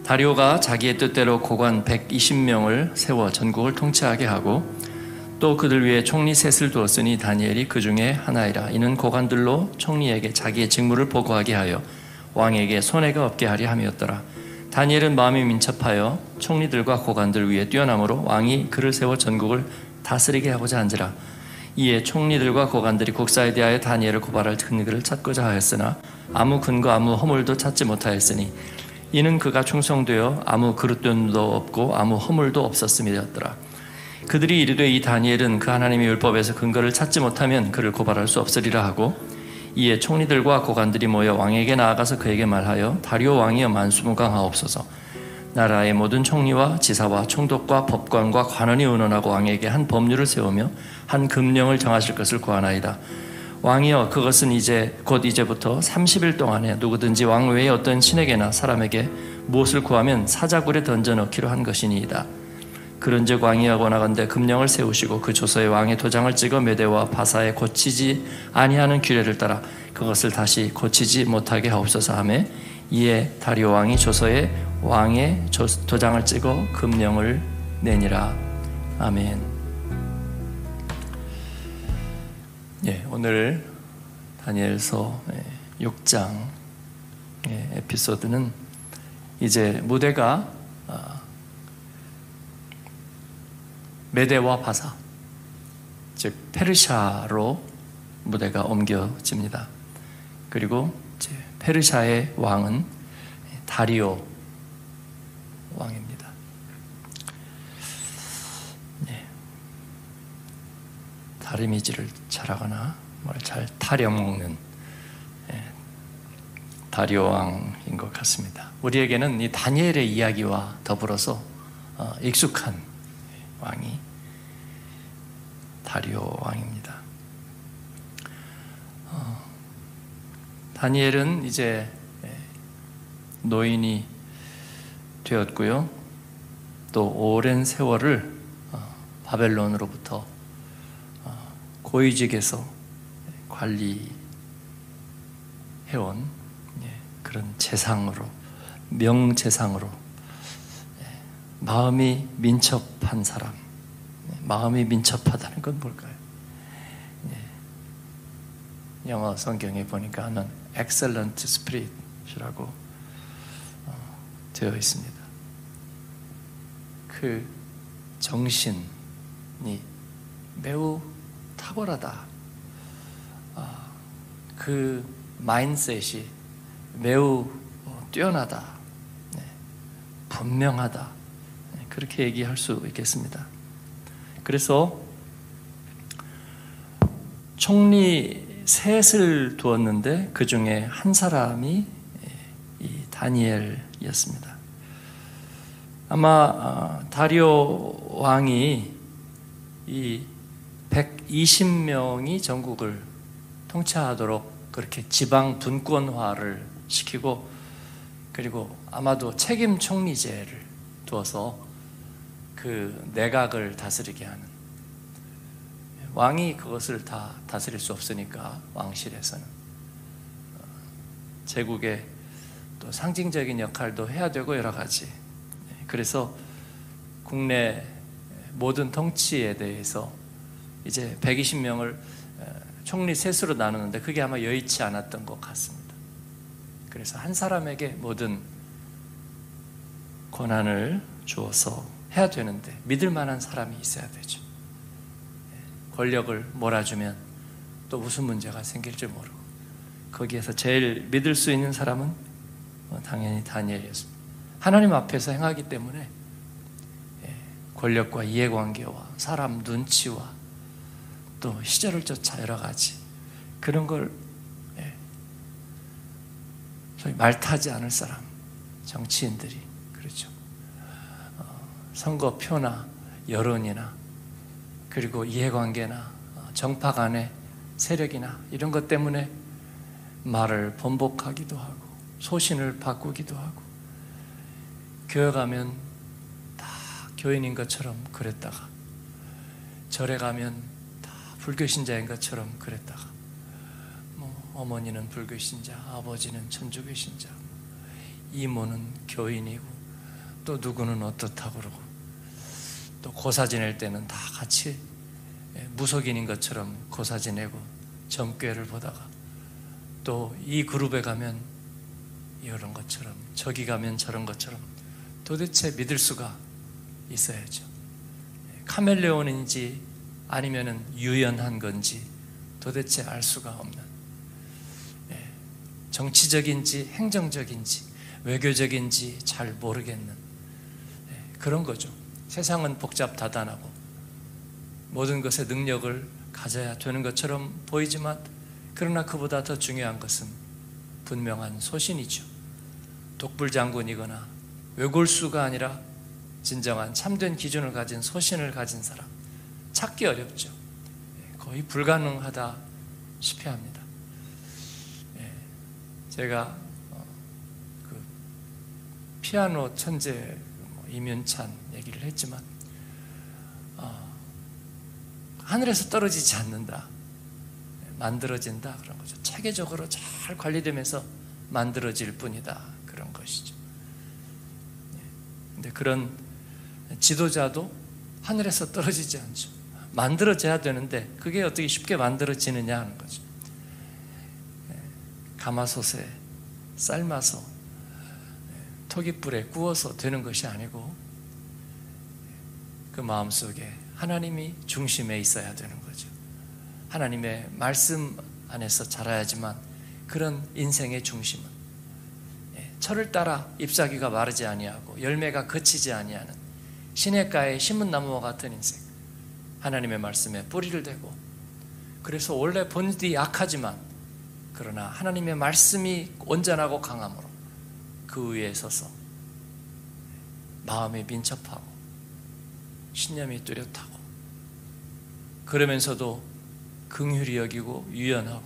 다리오가 자기의 뜻대로 고관 120명을 세워 전국을 통치하게 하고 또 그들 위에 총리 셋을 두었으니 다니엘이 그 중에 하나이라. 이는 고관들로 총리에게 자기의 직무를 보고하게 하여 왕에게 손해가 없게 하려 함이었더라. 다니엘은 마음이 민첩하여 총리들과 고관들 위에 뛰어나므로 왕이 그를 세워 전국을 다스리게 하고자 한지라. 이에 총리들과 고관들이 국사에 대하여 다니엘을 고발할 근거를 찾고자 하였으나 아무 근거 아무 허물도 찾지 못하였으니 이는 그가 충성되어 아무 그릇됨도 없고 아무 허물도 없었음이었더라. 그들이 이르되 이 다니엘은 그 하나님의 율법에서 근거를 찾지 못하면 그를 고발할 수 없으리라 하고 이에 총리들과 고관들이 모여 왕에게 나아가서 그에게 말하여 다리오 왕이여 만수무강하옵소서. 나라의 모든 총리와 지사와 총독과 법관과 관원이 의논하고 왕에게 한 법률을 세우며 한 금령을 정하실 것을 구하나이다. 왕이여 그것은 곧 이제부터 30일 동안에 누구든지 왕 외에 어떤 신에게나 사람에게 무엇을 구하면 사자굴에 던져 넣기로 한 것이니이다. 그런즉 왕이여 원하건대 금령을 세우시고 그 조서에 왕의 도장을 찍어 메대와 바사에 고치지 아니하는 규례를 따라 그것을 다시 고치지 못하게 하옵소서 하매 이에 다리오 왕이 조서에 왕의 도장을 찍어 금령을 내니라. 아멘. 오늘 다니엘서 6장 에피소드는 이제 무대가 메대와 바사, 즉 페르시아로 무대가 옮겨집니다. 그리고 이제 페르시아의 왕은 다리오 왕입니다. 다리미질을 잘하거나 뭘 잘 타려먹는 다리오 왕인 것 같습니다. 우리에게는 이 다니엘의 이야기와 더불어서 익숙한 왕이 다리오 왕입니다. 다니엘은 이제 노인이 되었고요. 또 오랜 세월을 바벨론으로부터 고위직에서 관리해온 그런 재상으로, 명재상으로 마음이 민첩한 사람. 마음이 민첩하다는 건 뭘까요? 영어 성경에 보니까는 excellent spirit이라고 되어 있습니다. 그 정신이 매우 탁월하다. 그 마인드셋이 매우 뛰어나다. 분명하다. 그렇게 얘기할 수 있겠습니다. 그래서 총리 셋을 두었는데 그 중에 한 사람이 이 다니엘이었습니다. 아마 다리오 왕이 이 120명이 전국을 통치하도록 그렇게 지방 분권화를 시키고 그리고 아마도 책임 총리제를 두어서 그 내각을 다스리게 하는, 왕이 그것을 다 다스릴 수 없으니까 왕실에서는 제국의 또 상징적인 역할도 해야 되고 여러 가지. 그래서 국내 모든 통치에 대해서 이제 120명을 총리 셋으로 나누는데 그게 아마 여의치 않았던 것 같습니다. 그래서 한 사람에게 모든 권한을 주어서 해야 되는데 믿을 만한 사람이 있어야 되죠. 권력을 몰아주면 또 무슨 문제가 생길지 모르고 거기에서 제일 믿을 수 있는 사람은 당연히 다니엘이었습니다. 하나님 앞에서 행하기 때문에 권력과 이해관계와 사람 눈치와 또 시절을 쫓아 여러 가지 그런 걸 소위 말타지 않을 사람, 정치인들이 그렇죠. 선거표나 여론이나 그리고 이해관계나 정파 간의 세력이나 이런 것 때문에 말을 번복하기도 하고 소신을 바꾸기도 하고 교회 가면 다 교인인 것처럼 그랬다가 절에 가면 다 불교신자인 것처럼 그랬다가 어머니는 불교신자, 아버지는 천주교신자, 이모는 교인이고 또 누구는 어떻다고 그러고, 또 고사 지낼 때는 다 같이 무속인인 것처럼 고사 지내고 점괘를 보다가, 또 이 그룹에 가면 이런 것처럼, 저기 가면 저런 것처럼, 도대체 믿을 수가 있어야죠. 카멜레온인지 아니면은 유연한 건지 도대체 알 수가 없는, 정치적인지 행정적인지 외교적인지 잘 모르겠는 그런 거죠. 세상은 복잡다단하고 모든 것에 능력을 가져야 되는 것처럼 보이지만, 그러나 그보다 더 중요한 것은 분명한 소신이죠. 독불장군이거나 외골수가 아니라 진정한 참된 기준을 가진 소신을 가진 사람, 찾기 어렵죠. 거의 불가능하다시피 합니다. 제가 그 피아노 천재 이면찬 얘기를 했지만, 하늘에서 떨어지지 않는다, 만들어진다, 그런 거죠. 체계적으로 잘 관리되면서 만들어질 뿐이다, 그런 것이죠. 근데 그런 지도자도 하늘에서 떨어지지 않죠. 만들어져야 되는데 그게 어떻게 쉽게 만들어지느냐 하는 거죠. 가마솥에 삶아서 토깃불에 구워서 되는 것이 아니고, 그 마음속에 하나님이 중심에 있어야 되는 거죠. 하나님의 말씀 안에서 자라야지만 그런 인생의 중심은 철을 따라 잎사귀가 마르지 아니하고 열매가 거치지 아니하는 시냇가의 신문나무와 같은 인생, 하나님의 말씀에 뿌리를 대고, 그래서 원래 본디 약하지만 그러나 하나님의 말씀이 온전하고 강함으로 그 위에 서서 마음이 민첩하고 신념이 뚜렷하고, 그러면서도 긍휼히 여기고 유연하고,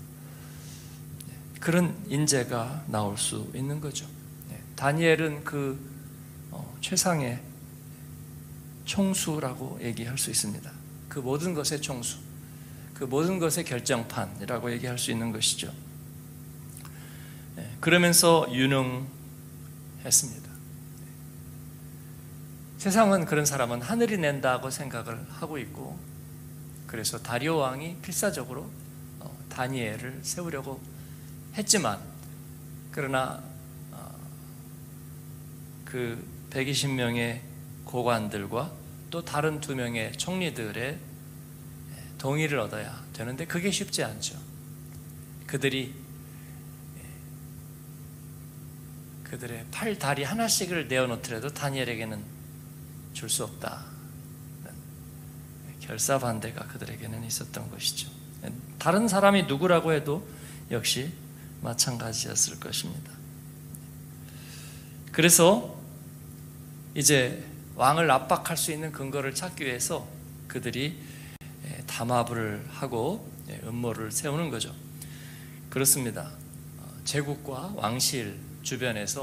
그런 인재가 나올 수 있는 거죠. 다니엘은 그 최상의 총수라고 얘기할 수 있습니다. 그 모든 것의 총수, 그 모든 것의 결정판이라고 얘기할 수 있는 것이죠. 그러면서 유능했습니다. 세상은 그런 사람은 하늘이 낸다고 생각을 하고 있고, 그래서 다리오 왕이 필사적으로 다니엘을 세우려고 했지만, 그러나 그 120명의 고관들과 또 다른 2명의 총리들의 동의를 얻어야 되는데 그게 쉽지 않죠. 그들의 팔, 다리 하나씩을 내어놓더라도 다니엘에게는 줄 수 없다, 결사반대가 그들에게는 있었던 것이죠. 다른 사람이 누구라고 해도 역시 마찬가지였을 것입니다. 그래서 이제 왕을 압박할 수 있는 근거를 찾기 위해서 그들이 담합을 하고 음모를 세우는 거죠. 그렇습니다. 제국과 왕실 주변에서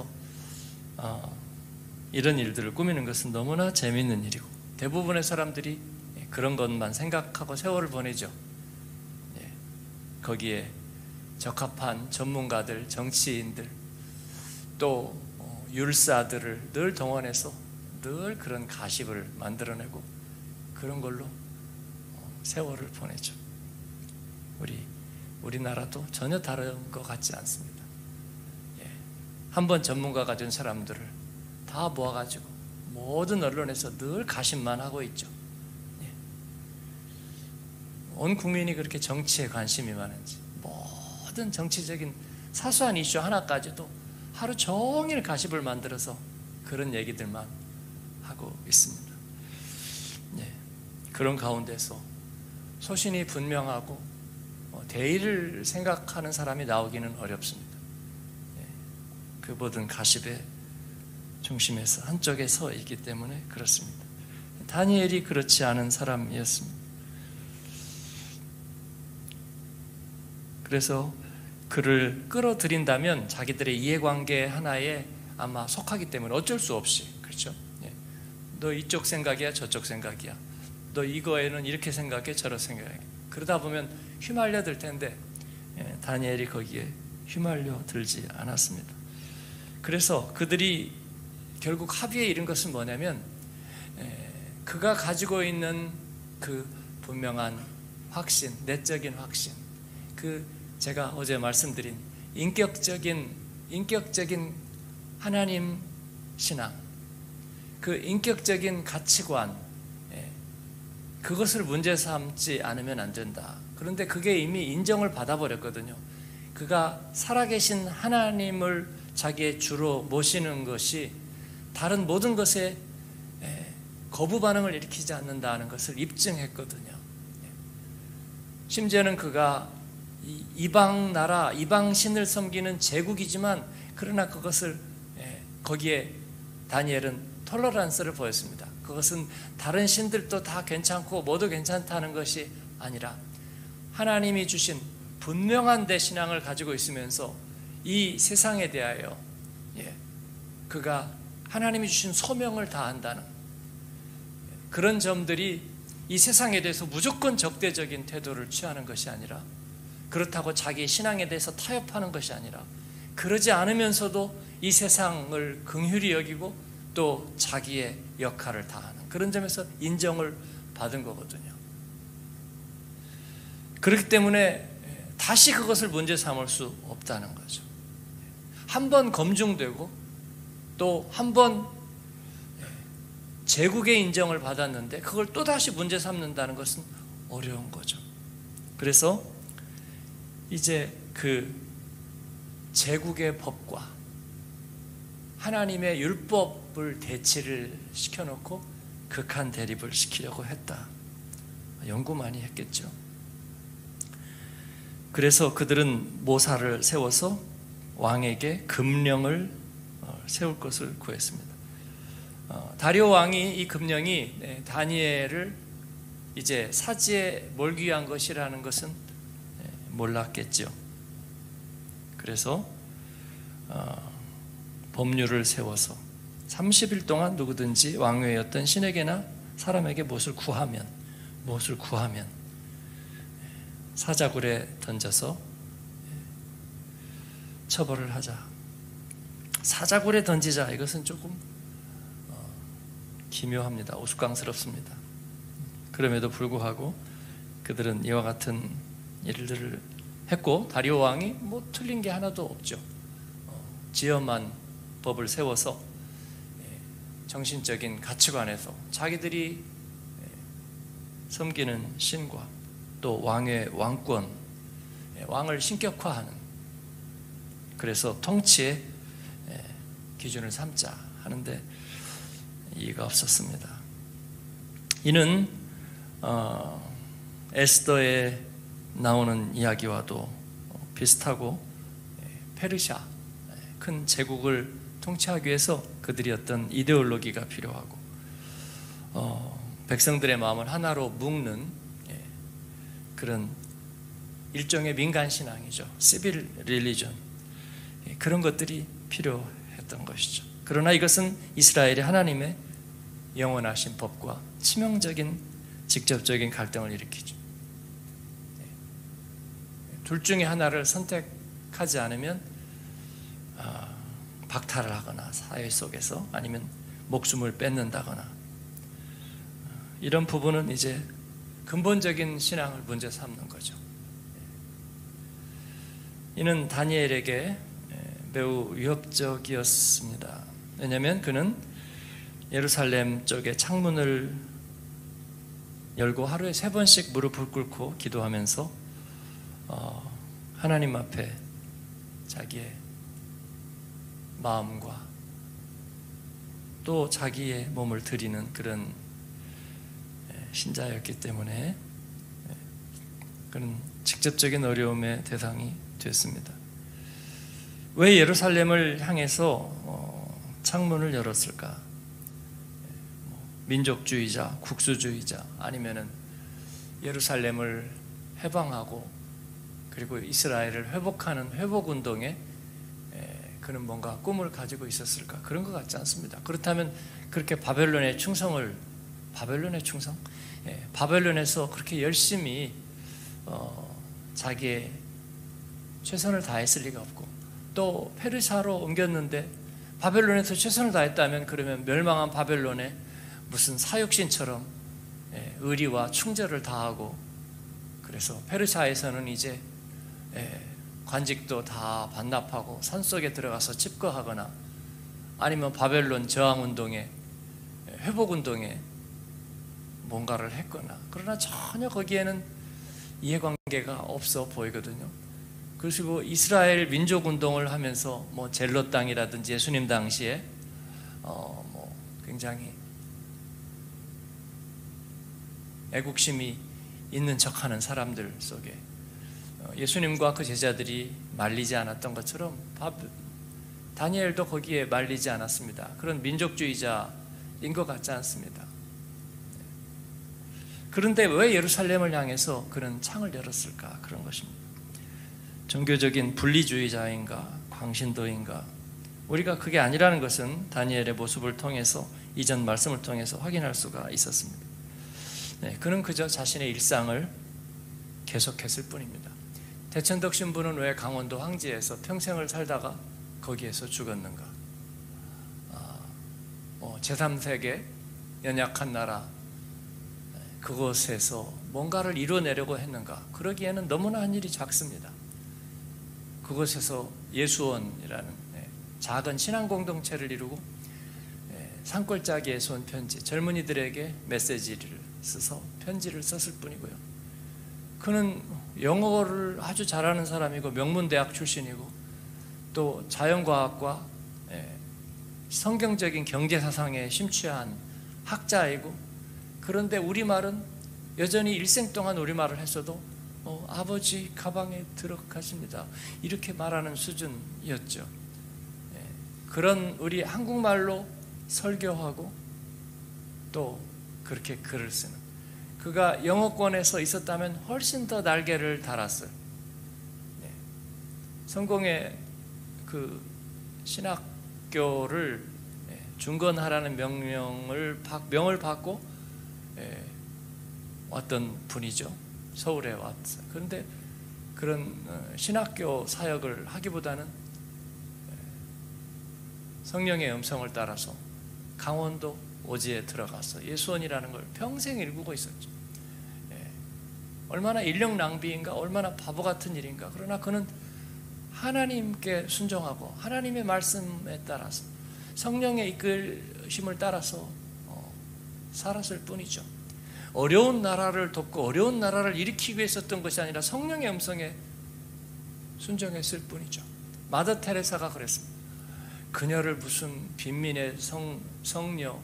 이런 일들을 꾸미는 것은 너무나 재미있는 일이고, 대부분의 사람들이 그런 것만 생각하고 세월을 보내죠. 거기에 적합한 전문가들, 정치인들, 또 율사들을 늘 동원해서 늘 그런 가십을 만들어내고 그런 걸로 세월을 보내죠. 우리나라도 전혀 다른 것 같지 않습니다. 한번 전문가가 된 사람들을 다 모아가지고 모든 언론에서 늘 가십만 하고 있죠. 온 국민이 그렇게 정치에 관심이 많은지 모든 정치적인 사소한 이슈 하나까지도 하루 종일 가십을 만들어서 그런 얘기들만 하고 있습니다. 그런 가운데서 소신이 분명하고 대의를 생각하는 사람이 나오기는 어렵습니다. 그 모든 가십의 중심에서 한쪽에 서 있기 때문에 그렇습니다. 다니엘이 그렇지 않은 사람이었습니다. 그래서 그를 끌어들인다면 자기들의 이해관계 하나에 아마 속하기 때문에 어쩔 수 없이, 그렇죠? 너 이쪽 생각이야, 저쪽 생각이야, 너 이거에는 이렇게 생각해, 저렇게 생각해, 그러다 보면 휘말려 들 텐데 다니엘이 거기에 휘말려 들지 않았습니다. 그래서 그들이 결국 합의에 이른 것은 뭐냐면 그가 가지고 있는 그 분명한 확신, 내적인 확신, 그 제가 어제 말씀드린 인격적인 하나님 신앙, 그 인격적인 가치관, 그것을 문제 삼지 않으면 안 된다. 그런데 그게 이미 인정을 받아버렸거든요. 그가 살아계신 하나님을 자기의 주로 모시는 것이 다른 모든 것에 거부 반응을 일으키지 않는다는 것을 입증했거든요. 심지어는 그가 이방 나라, 이방 신을 섬기는 제국이지만 그러나 그것을 거기에 다니엘은 톨러란스를 보였습니다. 그것은 다른 신들도 다 괜찮고 모두 괜찮다는 것이 아니라 하나님이 주신 분명한 대신앙을 가지고 있으면서 이 세상에 대하여 그가 하나님이 주신 소명을 다한다는 그런 점들이 이 세상에 대해서 무조건 적대적인 태도를 취하는 것이 아니라, 그렇다고 자기의 신앙에 대해서 타협하는 것이 아니라, 그러지 않으면서도 이 세상을 긍휼히 여기고 또 자기의 역할을 다하는 그런 점에서 인정을 받은 거거든요. 그렇기 때문에 다시 그것을 문제 삼을 수 없다는 거죠. 한 번 검증되고 또 한 번 제국의 인정을 받았는데 그걸 또다시 문제 삼는다는 것은 어려운 거죠. 그래서 이제 그 제국의 법과 하나님의 율법을 대치를 시켜놓고 극한 대립을 시키려고 했다. 연구 많이 했겠죠. 그래서 그들은 모사를 세워서 왕에게 금령을 세울 것을 구했습니다. 다리오 왕이 이 금령이 다니엘을 이제 사지에 몰기 위한 것이라는 것은 몰랐겠죠. 그래서 법률을 세워서 30일 동안 누구든지 왕외였던 신에게나 사람에게 무엇을 구하면 사자굴에 던져서 처벌을 하자. 사자굴에 던지자. 이것은 조금 기묘합니다. 우스꽝스럽습니다. 그럼에도 불구하고 그들은 이와 같은 일들을 했고, 다리오 왕이 뭐 틀린 게 하나도 없죠. 지엄한 법을 세워서 정신적인 가치관에서 자기들이 섬기는 신과 또 왕의 왕권, 왕을 신격화하는, 그래서 통치의 기준을 삼자 하는데 이의가 없었습니다. 이는 에스더에 나오는 이야기와도 비슷하고, 페르시아 큰 제국을 통치하기 위해서 그들이 어떤 이데올로기가 필요하고, 백성들의 마음을 하나로 묶는 그런 일종의 민간신앙이죠. 시빌 릴리전, 그런 것들이 필요했던 것이죠. 그러나 이것은 이스라엘이 하나님의 영원하신 법과 치명적인 직접적인 갈등을 일으키죠. 둘 중에 하나를 선택하지 않으면 박탈을 하거나 사회 속에서, 아니면 목숨을 뺏는다거나, 이런 부분은 이제 근본적인 신앙을 문제 삼는 거죠. 이는 다니엘에게 매우 위협적이었습니다. 왜냐하면 그는 예루살렘 쪽에 창문을 열고 하루에 3번씩 무릎을 꿇고 기도하면서 하나님 앞에 자기의 마음과 또 자기의 몸을 드리는 그런 신자였기 때문에 그런 직접적인 어려움의 대상이 됐습니다. 왜 예루살렘을 향해서 창문을 열었을까? 민족주의자, 국수주의자, 아니면은 예루살렘을 해방하고 그리고 이스라엘을 회복하는 회복운동에 그는 뭔가 꿈을 가지고 있었을까? 그런 것 같지 않습니다. 그렇다면 그렇게 바벨론의 충성? 바벨론에서 그렇게 열심히 자기의 최선을 다했을 리가 없고, 또 페르시아로 옮겼는데 바벨론에서 최선을 다했다면 그러면 멸망한 바벨론에 무슨 사육신처럼 의리와 충절을 다하고, 그래서 페르시아에서는 이제 관직도 다 반납하고 산속에 들어가서 집거하거나 아니면 바벨론 저항운동에, 회복운동에 뭔가를 했거나, 그러나 전혀 거기에는 이해관계가 없어 보이거든요. 그리고 이스라엘 민족운동을 하면서 뭐 젤롯 당이라든지 예수님 당시에 뭐 굉장히 애국심이 있는 척하는 사람들 속에 예수님과 그 제자들이 말리지 않았던 것처럼 다니엘도 거기에 말리지 않았습니다. 그런 민족주의자인 것 같지 않습니다. 그런데 왜 예루살렘을 향해서 그런 창을 열었을까? 그런 것입니다. 종교적인 분리주의자인가, 광신도인가? 우리가 그게 아니라는 것은 다니엘의 모습을 통해서, 이전 말씀을 통해서 확인할 수가 있었습니다. 그는 그저 자신의 일상을 계속했을 뿐입니다. 대천덕 신부는 왜 강원도 황지에서 평생을 살다가 거기에서 죽었는가? 제3세계 연약한 나라, 그곳에서 뭔가를 이뤄내려고 했는가? 그러기에는 너무나 한 일이 작습니다. 그곳에서 예수원이라는 작은 신앙 공동체를 이루고 산골짜기에서 온 편지, 젊은이들에게 메시지를 써서 편지를 썼을 뿐이고요. 그는 영어를 아주 잘하는 사람이고 명문대학 출신이고 또 자연과학과 성경적인 경제사상에 심취한 학자이고, 그런데 우리말은 여전히 일생 동안 우리말을 했어도 아버지 가방에 들어가십니다, 이렇게 말하는 수준이었죠. 그런 우리 한국말로 설교하고 또 그렇게 글을 쓰는, 그가 영어권에서 있었다면 훨씬 더 날개를 달았어요. 성공의 그 신학교를 중건하라는 명을 받고 왔던 분이죠. 서울에 왔어요. 그런데 그런 신학교 사역을 하기보다는 성령의 음성을 따라서 강원도 오지에 들어가서 예수원이라는 걸 평생 일구고 있었죠. 얼마나 인력 낭비인가, 얼마나 바보 같은 일인가. 그러나 그는 하나님께 순종하고 하나님의 말씀에 따라서 성령의 이끌심을 따라서 살았을 뿐이죠. 어려운 나라를 돕고 어려운 나라를 일으키기 위해 썼던 것이 아니라 성령의 음성에 순종했을 뿐이죠. 마더 테레사가 그랬습니다. 그녀를 무슨 빈민의 성녀,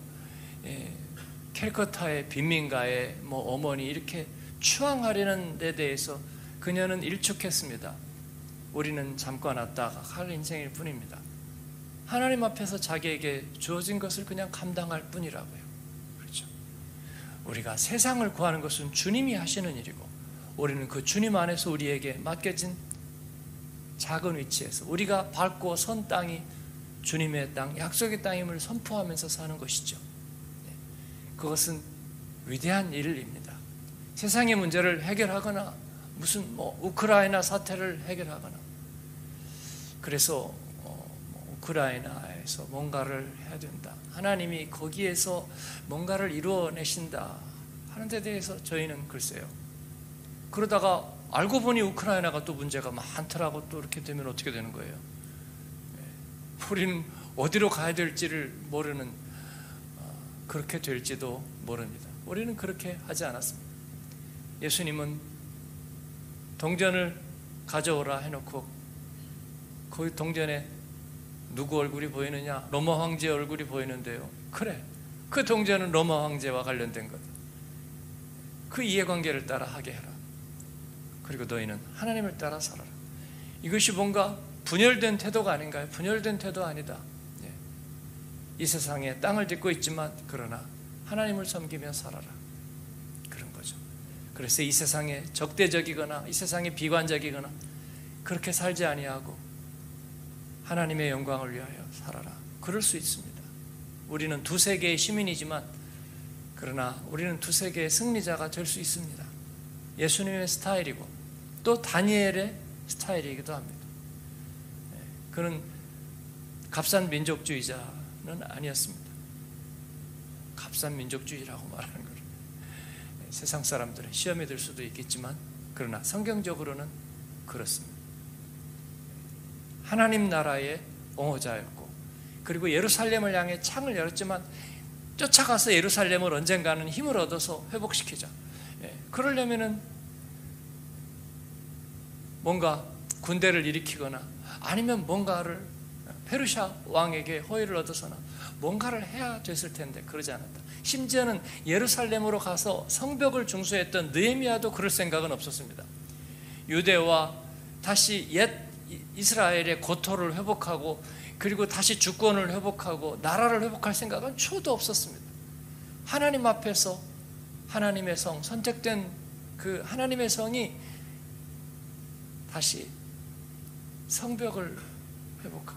캘커타의 빈민가의 어머니 이렇게 추앙하려는 데 대해서 그녀는 일축했습니다. 우리는 잠깐 왔다가 갈 인생일 뿐입니다. 하나님 앞에서 자기에게 주어진 것을 그냥 감당할 뿐이라고요. 그렇죠. 우리가 세상을 구하는 것은 주님이 하시는 일이고, 우리는 그 주님 안에서 우리에게 맡겨진 작은 위치에서 우리가 밟고 선 땅이 주님의 땅, 약속의 땅임을 선포하면서 사는 것이죠. 그것은 위대한 일입니다. 세상의 문제를 해결하거나 무슨 우크라이나 사태를 해결하거나, 그래서 우크라이나에서 뭔가를 해야 된다, 하나님이 거기에서 뭔가를 이루어내신다 하는 데 대해서 저희는 글쎄요, 그러다가 알고 보니 우크라이나가 또 문제가 많더라고. 또 이렇게 되면 어떻게 되는 거예요? 우리는 어디로 가야 될지를 모르는, 그렇게 될지도 모릅니다. 우리는 그렇게 하지 않았습니다. 예수님은 동전을 가져오라 해놓고 그 동전에 누구 얼굴이 보이느냐? 로마 황제의 얼굴이 보이는데요. 그래, 그 동전은 로마 황제와 관련된 거다. 그 이해관계를 따라 하게 해라. 그리고 너희는 하나님을 따라 살아라. 이것이 뭔가 분열된 태도가 아닌가요? 분열된 태도 아니다. 이 세상에 땅을 딛고 있지만 그러나 하나님을 섬기며 살아라, 그런 거죠. 그래서 이 세상에 적대적이거나 이 세상에 비관적이거나 그렇게 살지 아니하고 하나님의 영광을 위하여 살아라. 그럴 수 있습니다. 우리는 두 세계의 시민이지만 그러나 우리는 두 세계의 승리자가 될 수 있습니다. 예수님의 스타일이고 또 다니엘의 스타일이기도 합니다. 그는 값싼 민족주의자는 아니었습니다. 값싼 민족주의라고 말하는 걸 세상 사람들은 시험에 들 수도 있겠지만, 그러나 성경적으로는 그렇습니다. 하나님 나라의 옹호자였고, 그리고 예루살렘을 향해 창을 열었지만 쫓아가서 예루살렘을 언젠가는 힘을 얻어서 회복시키자. 그러려면은 뭔가 군대를 일으키거나 아니면 뭔가를 페르시아 왕에게 호의를 얻어서나 뭔가를 해야 됐을 텐데 그러지 않았다. 심지어는 예루살렘으로 가서 성벽을 중수했던 느헤미야도 그럴 생각은 없었습니다. 유대와 다시 옛 이스라엘의 고토를 회복하고, 그리고 다시 주권을 회복하고 나라를 회복할 생각은 초도 없었습니다. 하나님 앞에서 하나님의 성, 선택된 그 하나님의 성이 다시 성벽을 회복하고,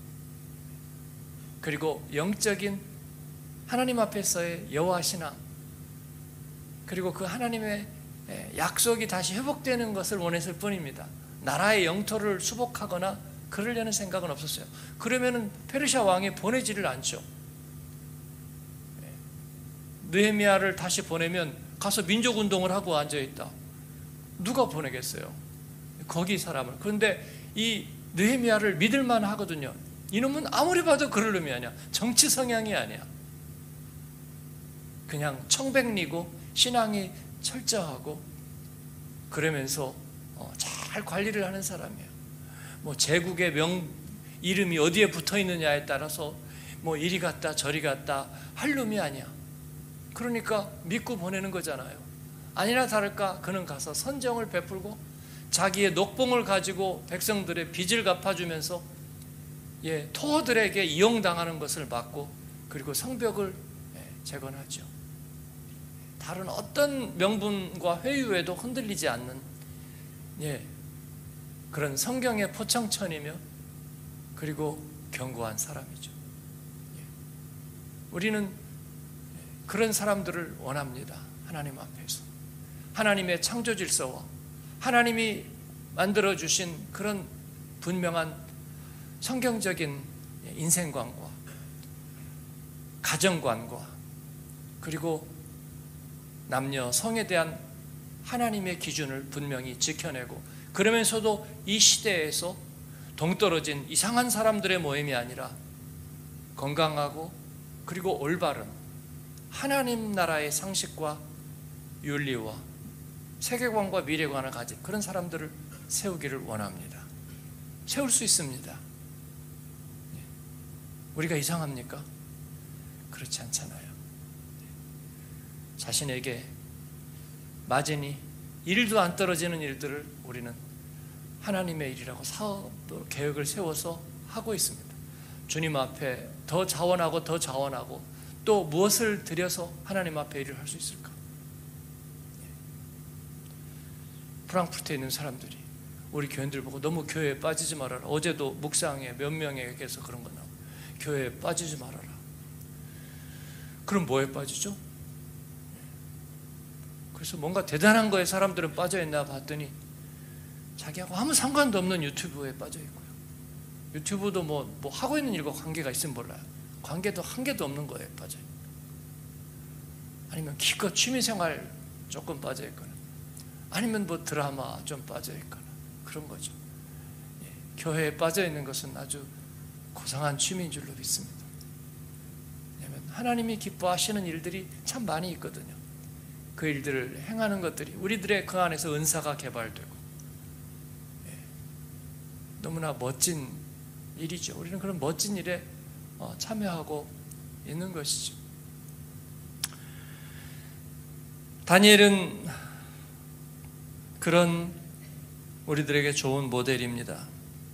그리고 영적인 하나님 앞에서의 여호와 신앙, 그리고 그 하나님의 약속이 다시 회복되는 것을 원했을 뿐입니다. 나라의 영토를 수복하거나 그러려는 생각은 없었어요. 그러면은 페르시아 왕이 보내지를 않죠. 느헤미야를 다시 보내면 가서 민족운동을 하고 앉아있다. 누가 보내겠어요? 거기 사람을. 그런데 이 느헤미야를 믿을만 하거든요. 이놈은 아무리 봐도 그럴 놈이 아니야. 정치 성향이 아니야. 그냥 청백리고 신앙이 철저하고 그러면서 잘 관리를 하는 사람이에요. 뭐 제국의 이름이 어디에 붙어 있느냐에 따라서 뭐 이리 갔다 저리 갔다 할 놈이 아니야. 그러니까 믿고 보내는 거잖아요. 아니나 다를까 그는 가서 선정을 베풀고 자기의 녹봉을 가지고 백성들의 빚을 갚아주면서 토호들에게 이용당하는 것을 막고, 그리고 성벽을 재건하죠. 다른 어떤 명분과 회유에도 흔들리지 않는 그런 성경의 포청천이며, 그리고 견고한 사람이죠. 우리는 그런 사람들을 원합니다. 하나님 앞에서 하나님의 창조 질서와 하나님이 만들어주신 그런 분명한 성경적인 인생관과 가정관과, 그리고 남녀 성에 대한 하나님의 기준을 분명히 지켜내고, 그러면서도 이 시대에서 동떨어진 이상한 사람들의 모임이 아니라 건강하고 그리고 올바른 하나님 나라의 상식과 윤리와 세계관과 미래관을 가진 그런 사람들을 세우기를 원합니다. 세울 수 있습니다. 우리가 이상합니까? 그렇지 않잖아요. 자신에게 맞으니 일도 안 떨어지는 일들을 우리는 하나님의 일이라고 사업도 계획을 세워서 하고 있습니다. 주님 앞에 더 자원하고 더 자원하고 또 무엇을 들여서 하나님 앞에 일을 할 수 있을까? 프랑크푸르트에 있는 사람들이 우리 교인들 보고 너무 교회에 빠지지 말아라. 어제도 묵상에 몇 명에게서 그런 거 나오고, 교회에 빠지지 말아라. 그럼 뭐에 빠지죠? 그래서 뭔가 대단한 거에 사람들은 빠져있나 봤더니 자기하고 아무 상관도 없는 유튜브에 빠져있고요. 유튜브도 뭐 하고 있는 일과 관계가 있으면 몰라요. 관계도 한 개도 없는 거에 빠져있고, 아니면 기껏 취미생활 조금 빠져있거나, 아니면 뭐 드라마 좀 빠져있거나 그런 거죠. 교회에 빠져있는 것은 아주 고상한 취미인 줄로 믿습니다. 왜냐하면 하나님이 기뻐하시는 일들이 참 많이 있거든요. 그 일들을 행하는 것들이 우리들의 그 안에서 은사가 개발되고 너무나 멋진 일이죠. 우리는 그런 멋진 일에 참여하고 있는 것이죠. 다니엘은 그런 우리들에게 좋은 모델입니다.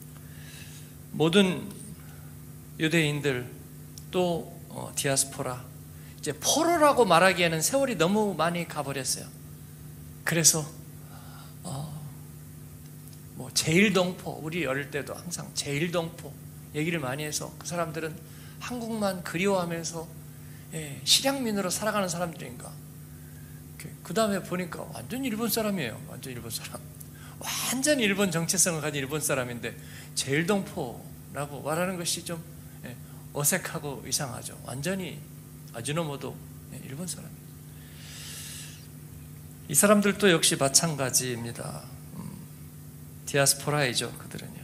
모든 유대인들 또 디아스포라, 이제 포로라고 말하기에는 세월이 너무 많이 가버렸어요. 그래서 뭐 제일동포, 우리 어릴 때도 항상 제일동포 얘기를 많이 해서 그 사람들은 한국만 그리워하면서 실향민으로 살아가는 사람들인가. 그 다음에 보니까 완전 일본 사람이에요. 완전 일본 사람. 완전 일본 정체성을 가진 일본 사람인데 제일동포라고 말하는 것이 좀 어색하고 이상하죠. 완전히 아지노모토 일본 사람이에요. 이 사람들도 역시 마찬가지입니다. 디아스포라이죠. 그들은요.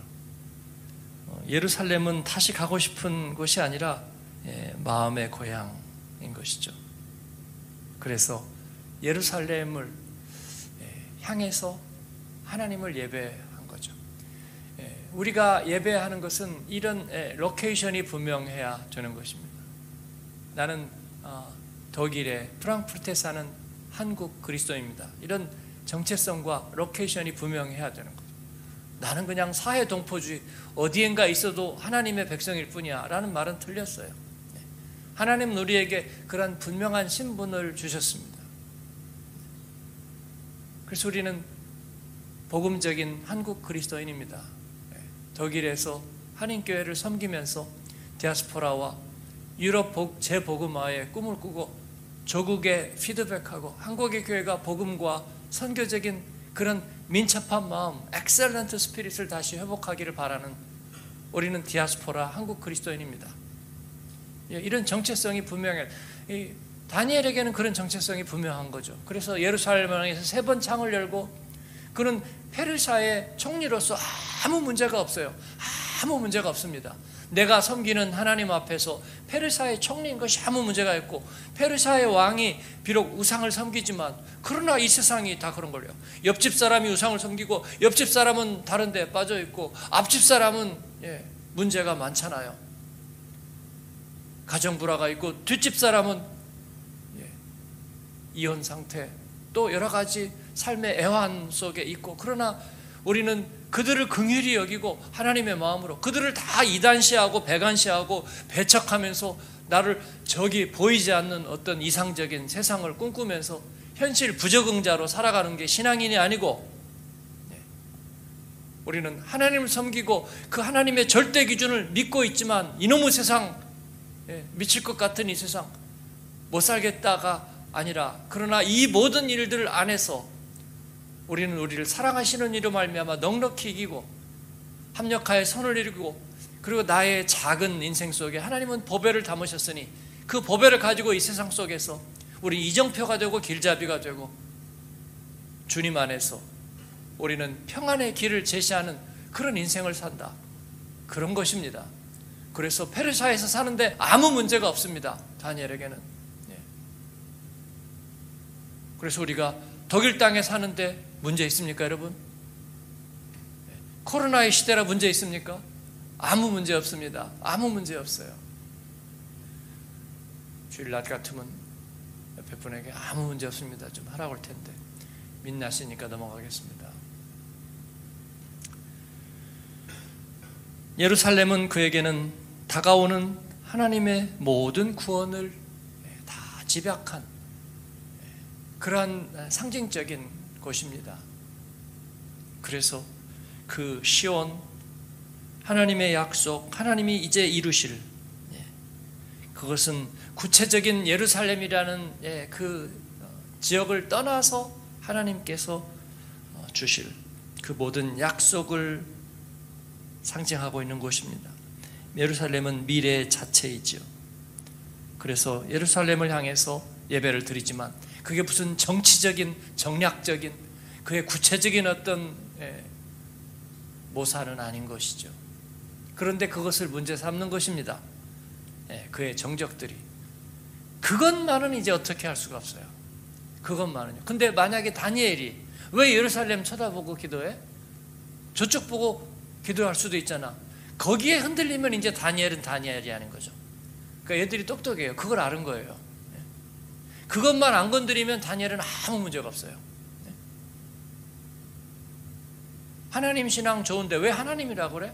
예루살렘은 다시 가고 싶은 곳이 아니라 마음의 고향인 것이죠. 그래서 예루살렘을 향해서 하나님을 예배한 거죠. 우리가 예배하는 것은 이런 로케이션이 분명해야 되는 것입니다. 나는 독일의 프랑크푸르트에 사는 한국 그리스도입니다. 이런 정체성과 로케이션이 분명해야 되는 거죠. 나는 그냥 사회 동포주의, 어디엔가 있어도 하나님의 백성일 뿐이야 라는 말은 틀렸어요. 하나님은 우리에게 그런 분명한 신분을 주셨습니다. 그래서 우리는 복음적인 한국 그리스도인입니다. 독일에서 한인교회를 섬기면서 디아스포라와 유럽 재복음화의 꿈을 꾸고 조국에 피드백하고 한국의 교회가 복음과 선교적인 그런 민첩한 마음, 엑셀런트 스피릿을 다시 회복하기를 바라는 우리는 디아스포라 한국 그리스도인입니다. 이런 정체성이 분명해요. 다니엘에게는 그런 정체성이 분명한 거죠. 그래서 예루살렘 왕에서 3번 창을 열고 그는 페르시아의 총리로서 아무 문제가 없어요. 아무 문제가 없습니다. 내가 섬기는 하나님 앞에서 페르시아의 총리인 것이 아무 문제가 없고, 페르시아의 왕이 비록 우상을 섬기지만 그러나 이 세상이 다 그런 거예요. 옆집 사람이 우상을 섬기고 옆집 사람은 다른 데 빠져 있고 앞집 사람은 문제가 많잖아요. 가정 불화가 있고 뒷집 사람은 이혼 상태, 또 여러 가지 삶의 애환 속에 있고, 그러나 우리는 그들을 긍휼히 여기고 하나님의 마음으로 그들을 다 이단시하고 배관시하고 배척하면서 나를 저기 보이지 않는 어떤 이상적인 세상을 꿈꾸면서 현실 부적응자로 살아가는 게 신앙인이 아니고, 우리는 하나님을 섬기고 그 하나님의 절대 기준을 믿고 있지만 이놈의 세상, 미칠 것 같은 이 세상 못 살겠다가 아니라, 그러나 이 모든 일들 안에서 우리는 우리를 사랑하시는 이로 말미암아 넉넉히 이기고 합력하여 선을 이루고, 그리고 나의 작은 인생 속에 하나님은 보배를 담으셨으니 그 보배를 가지고 이 세상 속에서 우리 이정표가 되고 길잡이가 되고 주님 안에서 우리는 평안의 길을 제시하는 그런 인생을 산다, 그런 것입니다. 그래서 페르시아에서 사는데 아무 문제가 없습니다, 다니엘에게는. 그래서 우리가 독일 땅에 사는데 문제 있습니까, 여러분? 코로나의 시대라 문제 있습니까? 아무 문제 없습니다. 아무 문제 없어요. 주일 낮 같으면 옆에 분에게 아무 문제 없습니다 좀 하라고 할 텐데 민낯이니까 넘어가겠습니다. 예루살렘은 그에게는 다가오는 하나님의 모든 구원을 다 집약한 그러한 상징적인 곳입니다. 그래서 그 시온, 하나님의 약속, 하나님이 이제 이루실, 그것은 구체적인 예루살렘이라는 그 지역을 떠나서 하나님께서 주실 그 모든 약속을 상징하고 있는 곳입니다. 예루살렘은 미래 자체이지요. 그래서 예루살렘을 향해서 예배를 드리지만 그게 무슨 정치적인, 정략적인, 그의 구체적인 어떤 모사는 아닌 것이죠. 그런데 그것을 문제 삼는 것입니다. 그의 정적들이. 그것만은 이제 어떻게 할 수가 없어요. 그것만은요. 근데 만약에 다니엘이 왜 예루살렘 쳐다보고 기도해? 저쪽 보고 기도할 수도 있잖아. 거기에 흔들리면 이제 다니엘은 다니엘이 아닌 거죠. 그러니까 얘들이 똑똑해요. 그걸 아는 거예요. 그것만 안 건드리면 다니엘은 아무 문제가 없어요. 하나님 신앙 좋은데 왜 하나님이라고 그래?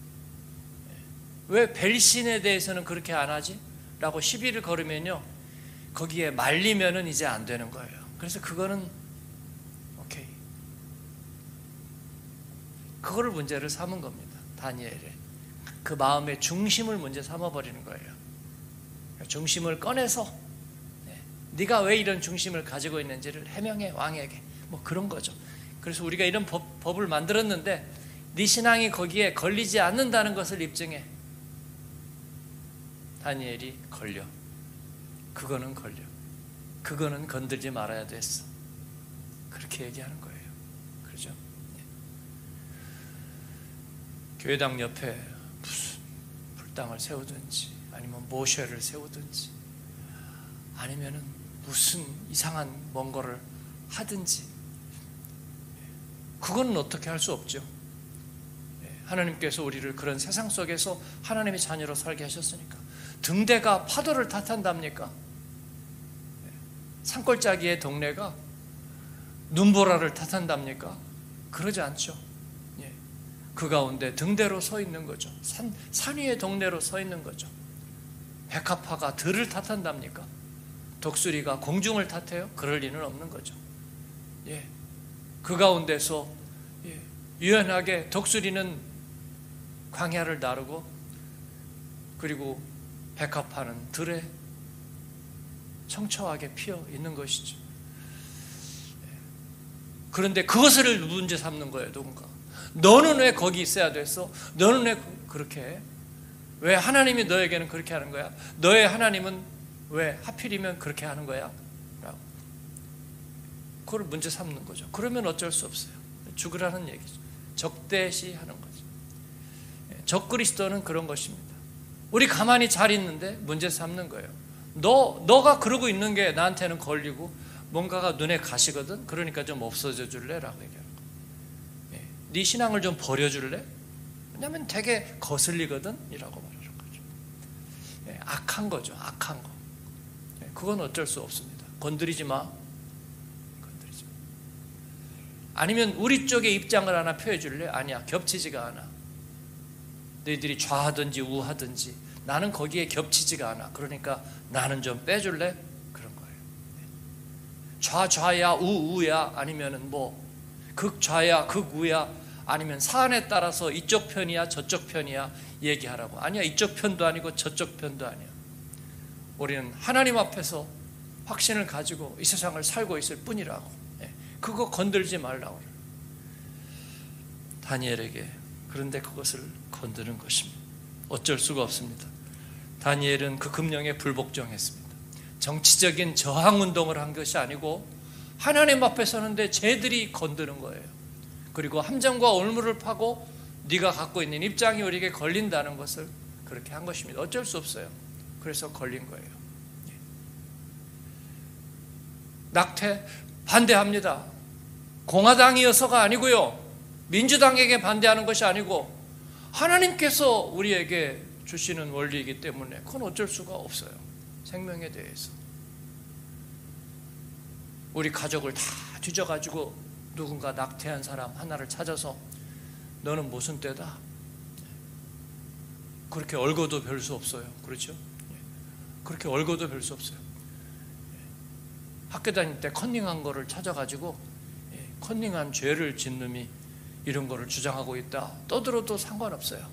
왜 벨신에 대해서는 그렇게 안 하지? 라고 시비를 걸으면요, 거기에 말리면은 이제 안 되는 거예요. 그래서 그거는 오케이, 그거를 문제를 삼은 겁니다. 다니엘의 그 마음의 중심을 문제 삼아버리는 거예요. 중심을 꺼내서 네가 왜 이런 중심을 가지고 있는지를 해명해, 왕에게. 뭐 그런 거죠. 그래서 우리가 이런 법을 만들었는데 네 신앙이 거기에 걸리지 않는다는 것을 입증해. 다니엘이 걸려. 그거는 걸려. 그거는 건들지 말아야 됐어. 그렇게 얘기하는 거예요. 그렇죠? 네. 교회당 옆에 무슨 불당을 세우든지 아니면 모셔를 세우든지 아니면은 무슨 이상한 뭔가를 하든지 그거는 어떻게 할 수 없죠. 하나님께서 우리를 그런 세상 속에서 하나님의 자녀로 살게 하셨으니까. 등대가 파도를 탓한답니까? 산골짜기의 동네가 눈보라를 탓한답니까? 그러지 않죠. 그 가운데 등대로 서 있는 거죠. 산 위의 동네로 서 있는 거죠. 백합화가 들을 탓한답니까? 독수리가 공중을 탓해요? 그럴 리는 없는 거죠. 그 가운데서 유연하게 독수리는 광야를 나르고 그리고 백합화는 들에 청초하게 피어 있는 것이죠. 그런데 그것을 문제 삼는 거예요, 누군가. 너는 왜 거기 있어야 됐어? 너는 왜 그렇게 해? 왜 하나님이 너에게는 그렇게 하는 거야? 너의 하나님은 왜 하필이면 그렇게 하는 거야? 라고. 그걸 문제 삼는 거죠. 그러면 어쩔 수 없어요. 죽으라는 얘기죠. 적대시하는 거죠. 적그리스도는 그런 것입니다. 우리 가만히 잘 있는데 문제 삼는 거예요. 너가 그러고 있는 게 나한테는 걸리고 뭔가가 눈에 가시거든. 그러니까 좀 없어져 줄래? 라고 얘기하는 거예요. 네 신앙을 좀 버려줄래? 왜냐하면 되게 거슬리거든? 이라고 말하는 거죠. 악한 거죠. 악한 거. 그건 어쩔 수 없습니다. 건드리지 마. 건드리지 마. 아니면 우리 쪽의 입장을 하나 펴줄래? 아니야. 겹치지가 않아. 너희들이 좌하든지 우하든지 나는 거기에 겹치지가 않아. 그러니까 나는 좀 빼줄래? 그런 거예요. 좌야 우야 아니면은 뭐 극좌야 극우야 아니면 사안에 따라서 이쪽 편이야 저쪽 편이야 얘기하라고. 아니야. 이쪽 편도 아니고 저쪽 편도 아니야. 우리는 하나님 앞에서 확신을 가지고 이 세상을 살고 있을 뿐이라고. 그거 건들지 말라고. 다니엘에게 그런데 그것을 건드는 것입니다. 어쩔 수가 없습니다. 다니엘은 그 금령에 불복종했습니다. 정치적인 저항운동을 한 것이 아니고 하나님 앞에 서는데 쟤들이 건드는 거예요. 그리고 함정과 올무를 파고 네가 갖고 있는 입장이 우리에게 걸린다는 것을 그렇게 한 것입니다. 어쩔 수 없어요. 그래서 걸린 거예요. 낙태 반대합니다. 공화당이어서가 아니고요. 민주당에게 반대하는 것이 아니고 하나님께서 우리에게 주시는 원리이기 때문에 그건 어쩔 수가 없어요. 생명에 대해서. 우리 가족을 다 뒤져가지고 누군가 낙태한 사람 하나를 찾아서 너는 무슨 때다? 그렇게 얼거도 별 수 없어요. 그렇죠? 그렇게 얼거도 별 수 없어요. 학교 다닐 때 컨닝한 거를 찾아가지고 컨닝한 죄를 짓는 놈이 이런 거를 주장하고 있다. 떠들어도 상관없어요.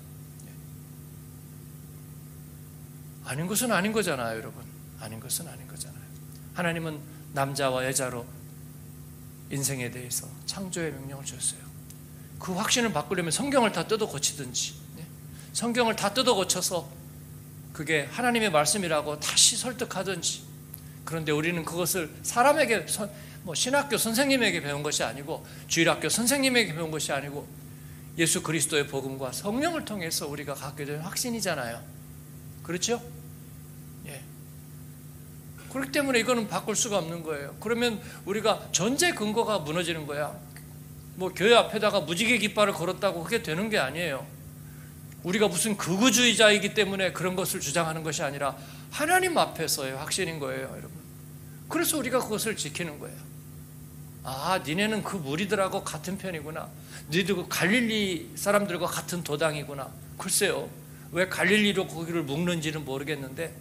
아닌 것은 아닌 거잖아요, 여러분. 아닌 것은 아닌 거잖아요. 하나님은 남자와 여자로 인생에 대해서 창조의 명령을 주셨어요. 그 확신을 바꾸려면 성경을 다 뜯어 고치든지 성경을 다 뜯어 고쳐서 그게 하나님의 말씀이라고 다시 설득하든지. 그런데 우리는 그것을 사람에게 신학교 선생님에게 배운 것이 아니고 주일학교 선생님에게 배운 것이 아니고 예수 그리스도의 복음과 성령을 통해서 우리가 갖게 된 확신이잖아요. 그렇죠? 예. 그렇기 때문에 이거는 바꿀 수가 없는 거예요. 그러면 우리가 전제 근거가 무너지는 거야. 뭐 교회 앞에다가 무지개 깃발을 걸었다고 그게 되는 게 아니에요. 우리가 무슨 극우주의자이기 때문에 그런 것을 주장하는 것이 아니라 하나님 앞에서의 확신인 거예요, 여러분. 그래서 우리가 그것을 지키는 거예요. 아, 니네는 그 무리들하고 같은 편이구나. 너희들 그 갈릴리 사람들과 같은 도당이구나. 글쎄요, 왜 갈릴리로 거기를 묶는지는 모르겠는데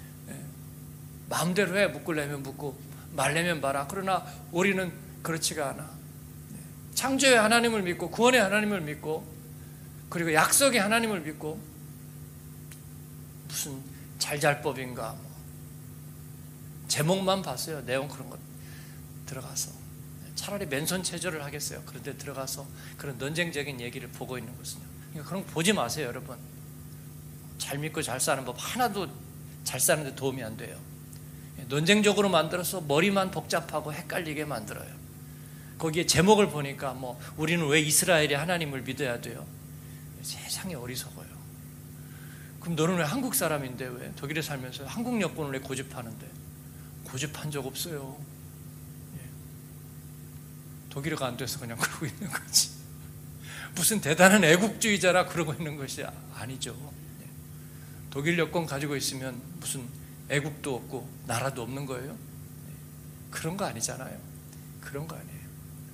마음대로 해. 묶으려면 묶고 말려면 말아. 그러나 우리는 그렇지가 않아. 창조의 하나님을 믿고 구원의 하나님을 믿고 그리고 약속의 하나님을 믿고 무슨 잘잘법인가 제목만 봤어요. 내용 그런 것 들어가서 차라리 맨손 체조를 하겠어요. 그런데 들어가서 그런 논쟁적인 얘기를 보고 있는 것은요. 그러니까 그런 거 보지 마세요, 여러분. 잘 믿고 잘 사는 법 하나도 잘 사는데 도움이 안 돼요. 논쟁적으로 만들어서 머리만 복잡하고 헷갈리게 만들어요. 거기에 제목을 보니까 뭐 우리는 왜 이스라엘의 하나님을 믿어야 돼요? 세상에 어리석어요. 그럼 너는 왜 한국 사람인데 왜 독일에 살면서 한국 여권을 왜 고집하는데? 고집한 적 없어요. 독일어가 안 돼서 그냥 그러고 있는 거지. 무슨 대단한 애국주의자라 그러고 있는 것이 아니죠. 독일 여권 가지고 있으면 무슨 애국도 없고 나라도 없는 거예요? 그런 거 아니잖아요. 그런 거 아니에요.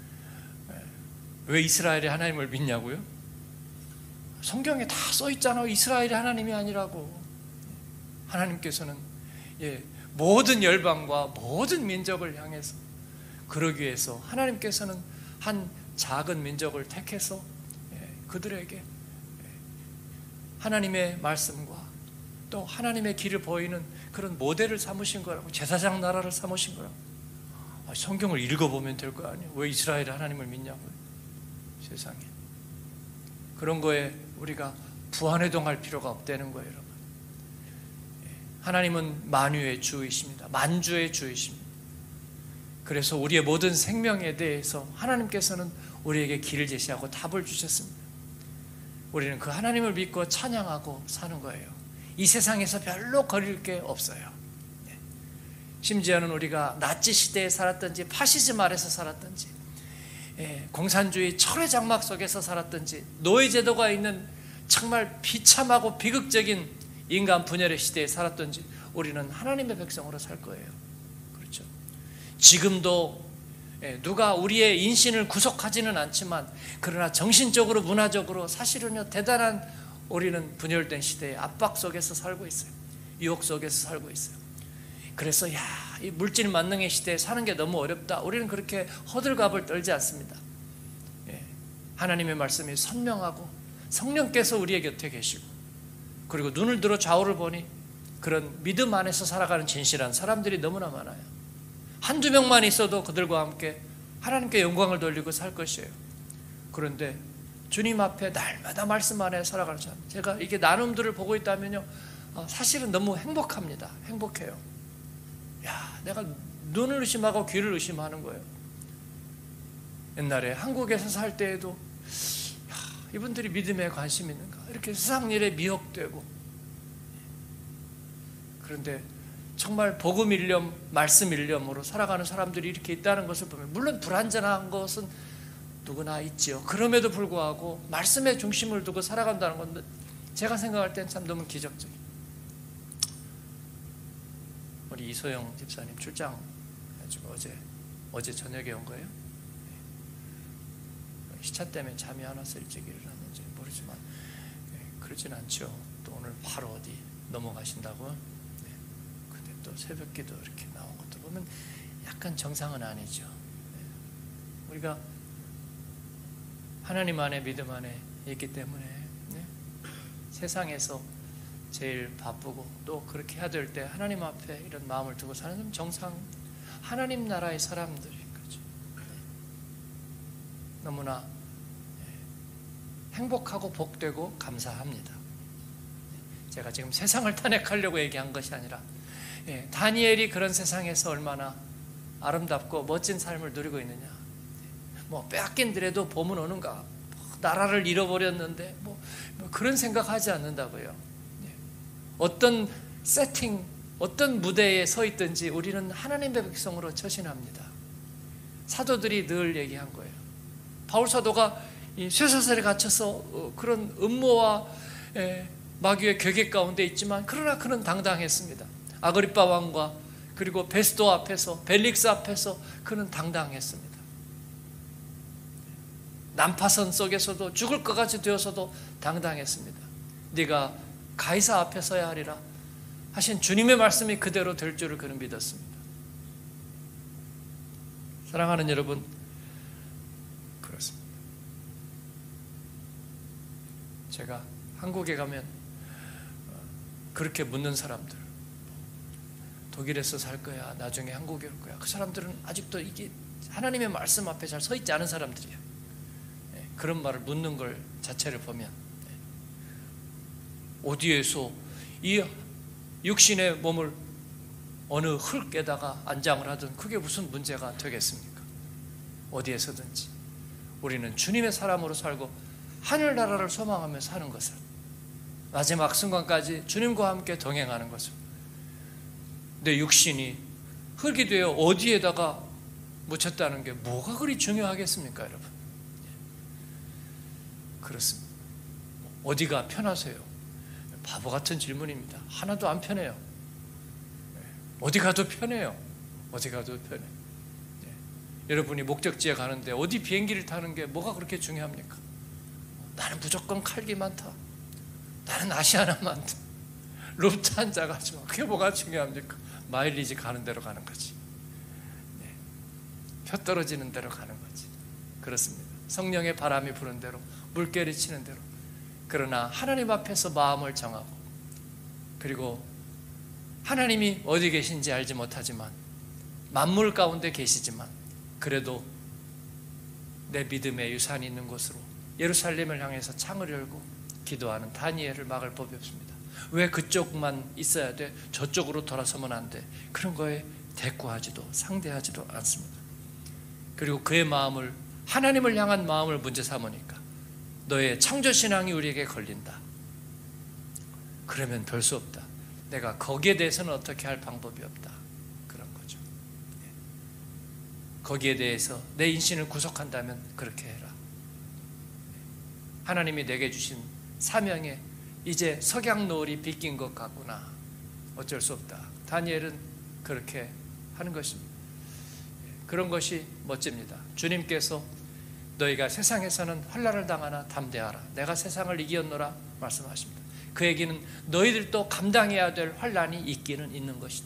왜 이스라엘의 하나님을 믿냐고요? 성경에 다 써 있잖아요. 이스라엘의 하나님이 아니라고. 하나님께서는 모든 열방과 모든 민족을 향해서 그러기 위해서 하나님께서는 한 작은 민족을 택해서 그들에게 하나님의 말씀과 또 하나님의 길을 보이는 그런 모델을 삼으신 거라고, 제사장 나라를 삼으신 거라고. 성경을 읽어보면 될 거 아니에요. 왜 이스라엘의 하나님을 믿냐고요? 세상에. 그런 거에 우리가 부안해동할 필요가 없다는 거예요, 여러분. 하나님은 만유의 주이십니다. 만주의 주이십니다. 그래서 우리의 모든 생명에 대해서 하나님께서는 우리에게 길을 제시하고 답을 주셨습니다. 우리는 그 하나님을 믿고 찬양하고 사는 거예요. 이 세상에서 별로 거릴 게 없어요. 심지어는 우리가 나치 시대에 살았든지 파시즘 아래서 살았든지 공산주의 철의 장막 속에서 살았든지 노예제도가 있는 정말 비참하고 비극적인 인간 분열의 시대에 살았든지 우리는 하나님의 백성으로 살 거예요. 그렇죠? 지금도 누가 우리의 인신을 구속하지는 않지만 그러나 정신적으로 문화적으로 사실은요 대단한 우리는 분열된 시대의 압박 속에서 살고 있어요. 유혹 속에서 살고 있어요. 그래서 이 물질 만능의 시대에 사는 게 너무 어렵다. 우리는 그렇게 호들갑을 떨지 않습니다. 하나님의 말씀이 선명하고 성령께서 우리의 곁에 계시고 그리고 눈을 들어 좌우를 보니 그런 믿음 안에서 살아가는 진실한 사람들이 너무나 많아요. 한두 명만 있어도 그들과 함께 하나님께 영광을 돌리고 살 것이에요. 그런데 주님 앞에 날마다 말씀 안에 살아가는 사람, 제가 이게 나눔들을 보고 있다면요 사실은 너무 행복합니다. 행복해요. 내가 눈을 의심하고 귀를 의심하는 거예요. 옛날에 한국에서 살 때에도 이분들이 믿음에 관심 있는가 이렇게 세상 일에 미혹되고, 그런데 정말 복음 일념, 말씀 일념으로 살아가는 사람들이 이렇게 있다는 것을 보면 물론 불완전한 것은 누구나 있지요. 그럼에도 불구하고 말씀의 중심을 두고 살아간다는 건 제가 생각할 땐 참 너무 기적적이에요. 우리 이소영 집사님 출장 해가지고 어제 저녁에 온 거예요. 시차 때문에 잠이 안 와서 일찍 일어났는지 모르지만 그렇진 않죠. 또 오늘 바로 어디 넘어가신다고. 근데 또 새벽기도 이렇게 나온 것도 보면 약간 정상은 아니죠. 우리가 하나님 안에 믿음 안에 있기 때문에 세상에서 제일 바쁘고 또 그렇게 해야 될 때 하나님 앞에 이런 마음을 두고 사는 정상 하나님 나라의 사람들인 거죠. 너무나 행복하고 복되고 감사합니다. 제가 지금 세상을 탄핵하려고 얘기한 것이 아니라 다니엘이 그런 세상에서 얼마나 아름답고 멋진 삶을 누리고 있느냐. 뭐 빼앗긴더라도 봄은 오는가, 나라를 잃어버렸는데 뭐 그런 생각하지 않는다고요. 어떤 세팅, 어떤 무대에 서 있든지 우리는 하나님의 백성으로 처신합니다. 사도들이 늘 얘기한 거예요. 바울 사도가 이 쇠사슬에 갇혀서 그런 음모와 마귀의 괴계 가운데 있지만 그러나 그는 당당했습니다. 아그리빠 왕과 그리고 베스도 앞에서, 벨릭스 앞에서 그는 당당했습니다. 난파선 속에서도 죽을 것 같이 되어서도 당당했습니다. 네가 가이사 앞에 서야 하리라 하신 주님의 말씀이 그대로 될 줄을 그는 믿었습니다. 사랑하는 여러분, 그렇습니다. 제가 한국에 가면 그렇게 묻는 사람들, 독일에서 살 거야, 나중에 한국에 올 거야, 그 사람들은 아직도 이게 하나님의 말씀 앞에 잘 서 있지 않은 사람들이에요. 그런 말을 묻는 걸 자체를 보면 어디에서 이 육신의 몸을 어느 흙에다가 안장을 하든 그게 무슨 문제가 되겠습니까? 어디에서든지 우리는 주님의 사람으로 살고 하늘나라를 소망하며 사는 것을, 마지막 순간까지 주님과 함께 동행하는 것을, 내 육신이 흙이 되어 어디에다가 묻혔다는 게 뭐가 그리 중요하겠습니까, 여러분? 그렇습니다. 어디가 편하세요? 바보 같은 질문입니다. 하나도 안 편해요. 어디 가도 편해요. 어디 가도 편해. 여러분이 목적지에 가는데 어디 비행기를 타는 게 뭐가 그렇게 중요합니까? 나는 무조건 칼기 많다. 나는 아시아나 많다. 루프트한자 가지 마. 그게 뭐가 중요합니까? 마일리지 가는 대로 가는 거지. 표 떨어지는 대로 가는 거지. 그렇습니다. 성령의 바람이 부는 대로, 물결이 치는 대로. 그러나 하나님 앞에서 마음을 정하고, 그리고 하나님이 어디 계신지 알지 못하지만 만물 가운데 계시지만 그래도 내 믿음의 유산이 있는 곳으로 예루살렘을 향해서 창을 열고 기도하는 다니엘을 막을 법이 없습니다. 왜 그쪽만 있어야 돼? 저쪽으로 돌아서면 안 돼? 그런 거에 대꾸하지도 상대하지도 않습니다. 그리고 그의 마음을, 하나님을 향한 마음을 문제 삼으니까 너의 창조신앙이 우리에게 걸린다. 그러면 별 수 없다. 내가 거기에 대해서는 어떻게 할 방법이 없다. 그런 거죠. 거기에 대해서 내 인신을 구속한다면 그렇게 해라. 하나님이 내게 주신 사명에 이제 석양 노을이 비낀 것 같구나. 어쩔 수 없다. 다니엘은 그렇게 하는 것입니다. 그런 것이 멋집니다. 주님께서 너희가 세상에서는 환난을 당하나 담대하라. 내가 세상을 이기었노라 말씀하십니다. 그 얘기는 너희들도 감당해야 될 환난이 있기는 있는 것이다.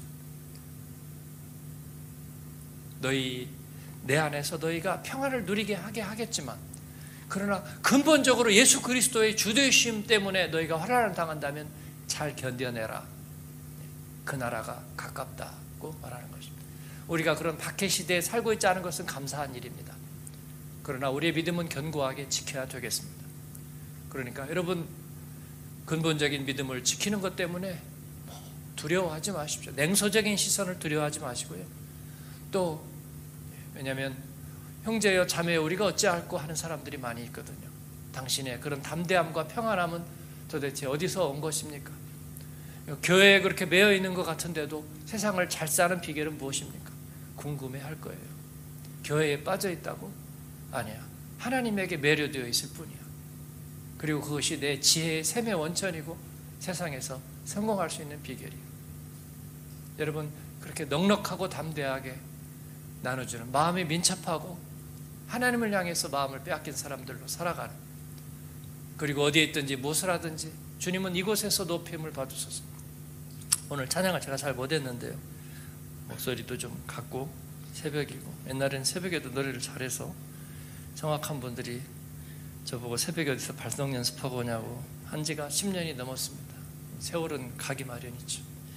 너희 내 안에서 너희가 평안을 누리게 하게 하겠지만, 그러나 근본적으로 예수 그리스도의 주되심 때문에 너희가 환난을 당한다면 잘 견뎌내라. 그 나라가 가깝다고 말하는 것입니다. 우리가 그런 박해 시대에 살고 있지 않은 것은 감사한 일입니다. 그러나 우리의 믿음은 견고하게 지켜야 되겠습니다. 그러니까 여러분, 근본적인 믿음을 지키는 것 때문에 두려워하지 마십시오. 냉소적인 시선을 두려워하지 마시고요. 또 왜냐하면 형제여 자매여 우리가 어찌할꼬 하는 사람들이 많이 있거든요. 당신의 그런 담대함과 평안함은 도대체 어디서 온 것입니까? 교회에 그렇게 매여 있는 것 같은데도 세상을 잘 사는 비결은 무엇입니까? 궁금해할 거예요. 교회에 빠져 있다고? 아니야. 하나님에게 매료되어 있을 뿐이야. 그리고 그것이 내 지혜의 샘의 원천이고 세상에서 성공할 수 있는 비결이에요. 여러분, 그렇게 넉넉하고 담대하게 나눠주는, 마음이 민첩하고 하나님을 향해서 마음을 빼앗긴 사람들로 살아가는, 그리고 어디에 있든지 무엇을 하든지 주님은 이곳에서 높임을 받으소서. 오늘 찬양을 제가 잘 못했는데요, 목소리도 좀 갖고 새벽이고, 옛날에는 새벽에도 노래를 잘해서 정확한 분들이 저보고 새벽에 어디서 발성 연습하고 오냐고, 한 지가 10년이 넘었습니다. 세월은 가기 마련이죠.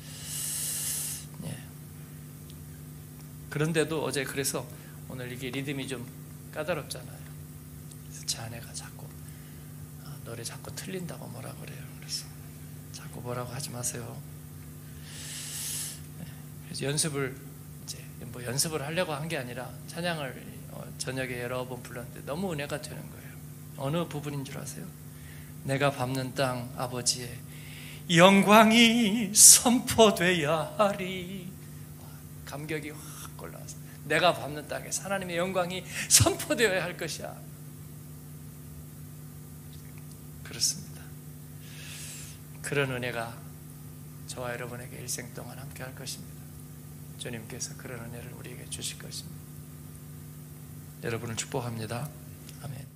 예. 그런데도 어제 그래서 오늘 이게 리듬이 좀 까다롭잖아요. 그래서 제 아내가 자꾸 노래 자꾸 틀린다고 뭐라 그래요. 그래서 자꾸 뭐라고 하지 마세요. 예. 그래서 연습을 이제 뭐 연습을 하려고 한 게 아니라 찬양을 저녁에 여러 번 불렀는데 너무 은혜가 되는 거예요. 어느 부분인 줄 아세요? 내가 밟는 땅 아버지의 영광이 선포되어야 하리. 감격이 확 올라와서 내가 밟는 땅에서 하나님의 영광이 선포되어야 할 것이야. 그렇습니다. 그런 은혜가 저와 여러분에게 일생 동안 함께 할 것입니다. 주님께서 그런 은혜를 우리에게 주실 것입니다. 여러분을 축복합니다. 아멘.